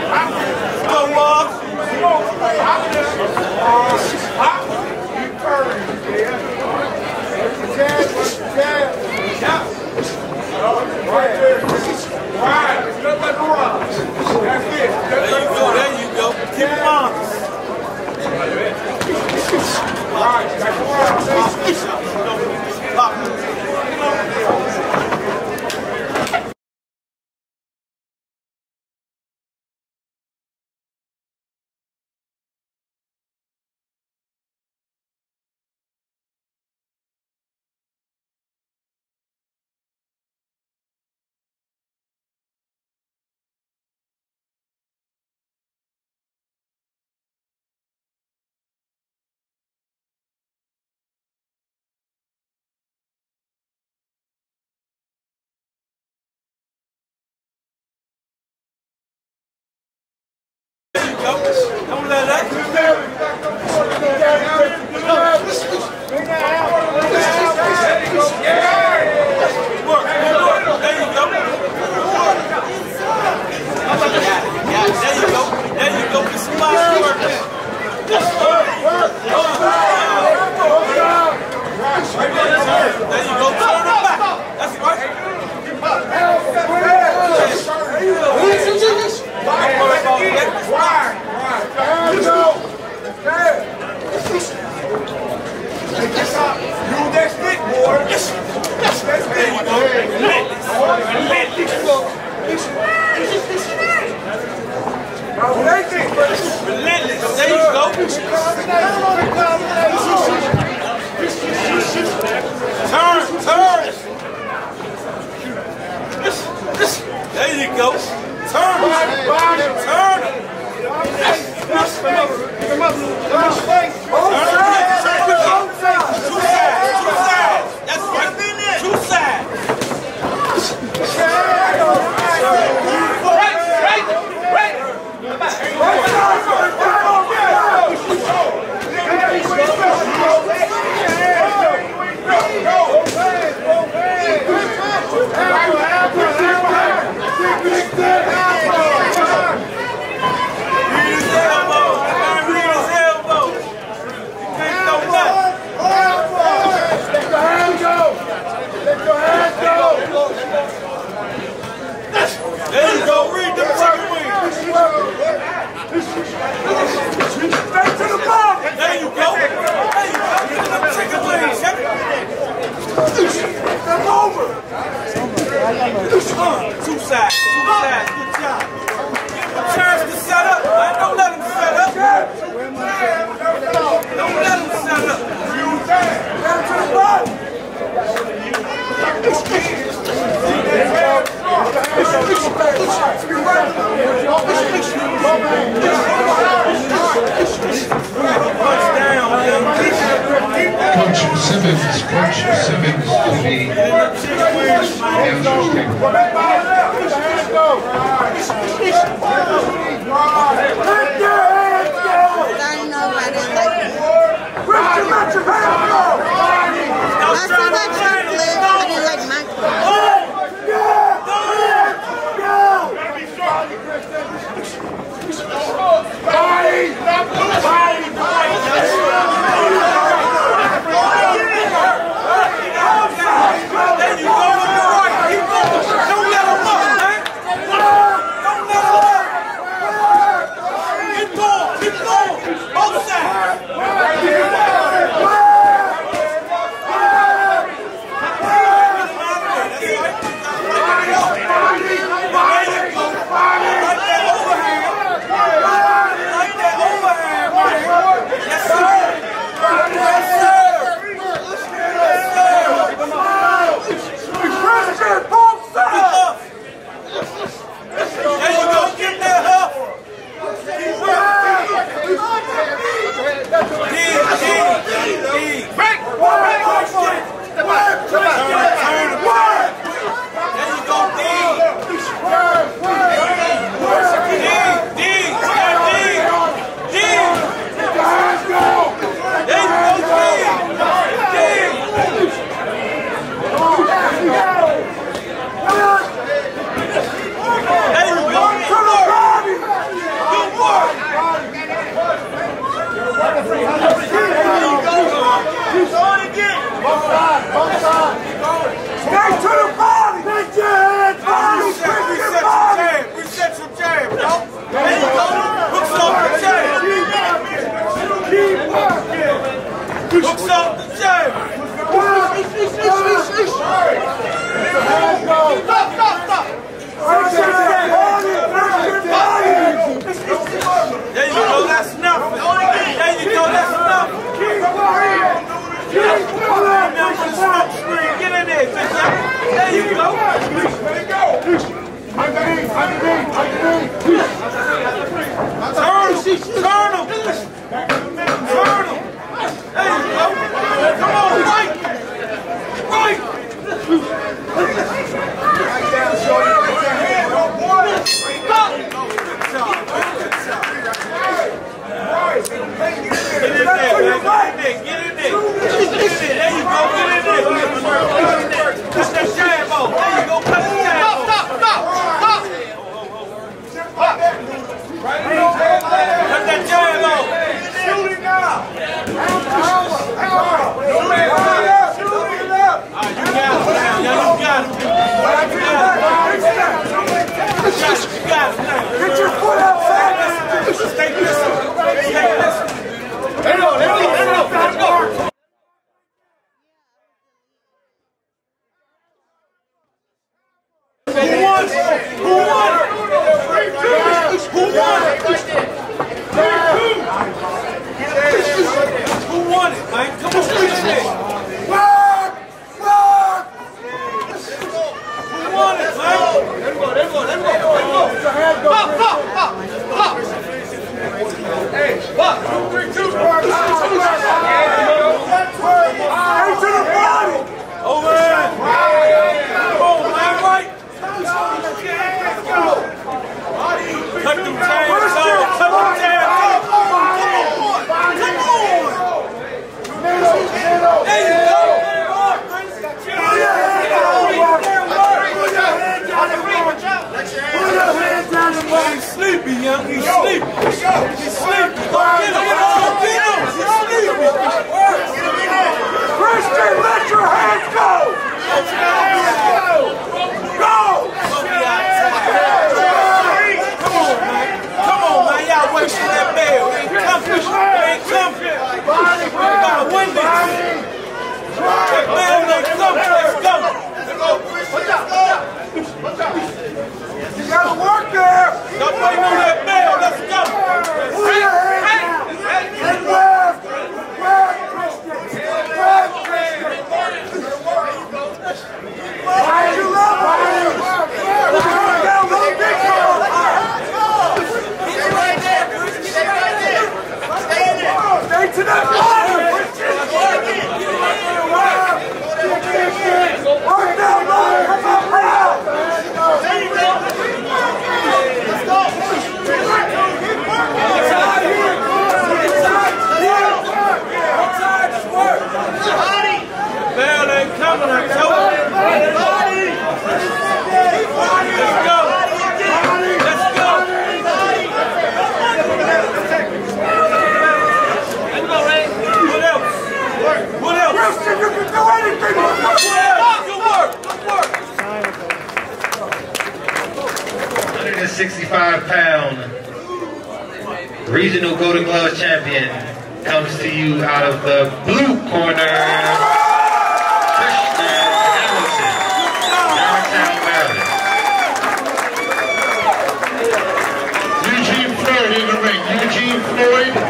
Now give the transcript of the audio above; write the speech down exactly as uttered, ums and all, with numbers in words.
Don't let that. Work, work. There you go. There you go. There you go. Get some live work. There you go. Turn it back. That's right. Use that stick, boy. Yes. Yes. That's it. Relentless. Relentless. There you go. Turn, turn. There you go. Turn. Turn. That's right. Two sides. Right, right, right. There you go, read the chicken wings. Back to the ball. There you go. There you go. Get the chicken wings. That's over. Two sides. Two sides. Good job. Give him a chance to set up. Don't let him set up. Don't let him set up. Back to the ball. Coach Simmons, Coach Simmons to the answers table. Turn him! Turn him! Turn him! There you go! Come on, right! Right! Right down, shorty. Put your hand on one. Stop! Get in there, man. Get in there. Get in there. There you go. Get in there. Push that jab off. There you go. Push the jab off. Stop, stop, stop. Stop. Right in there. Cut that jab off. Shoot it now. Shoot it up. All right, you got it now. Yeah, you got it. You got it now. Get your foot outside. Stay listening. Stay listening. There you go. There you go. There you go. Let's go. Who won? Who won? Who won? Who won it, man? Come on, finish it. Work! Work! Who won it, man? There we go, there we go, there we go, there we go. Put your hands go. Pop, pop, pop, pop. Hey, pop. Two, three, two. Work. Hey, to the body. Over there. Come on, man, right? Cut them tags off! Cut them tags off! Come on! Come on! There you go! He's sleepy, young. He's sleepy. He's sleepy. Go get him! Go get him! He's sleepy! Christian, let your hands go! Go! Wasting that bell. It ain't comfy. It ain't comfy. We gotta win this. That bell ain't comfy. Let's go. Watch out. Watch out. You gotta work there. Stop waiting on that bell. Let's go. Hey, hey, hey. And left. Left, Christian. Left, Christian. Why are you loving? Work down, little big girl. Stay to that bottom! Work down, Lord! Come on, now! There you go! Let's go! Inside here! Inside here! Inside this work! Body! Bell ain't coming, I told you! Body! Let's go! Let's go! What else? Christian, you can do anything! Good work! Good work! one hundred sixty-five pound regional Golden Glove champion comes to you out of the blue corner, Christian Hamilton, downtown Maryland. Eugene Floyd in the ring. Eugene Floyd.